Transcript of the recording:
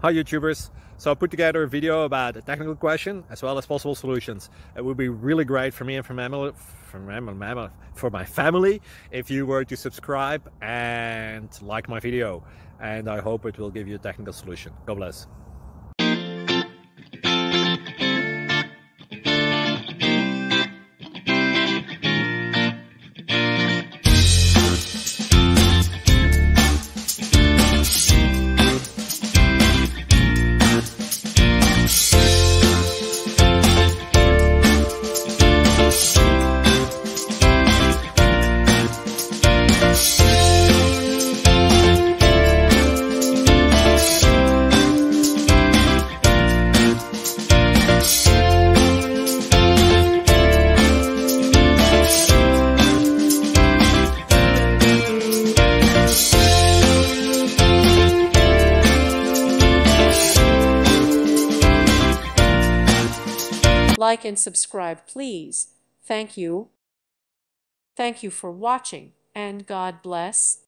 Hi YouTubers! So I put together a video about a technical question as well as possible solutions. It would be really great for me and for my family if you were to subscribe and like my video, and I hope it will give you a technical solution. God bless. Like and subscribe, please. Thank you. Thank you for watching, and God bless.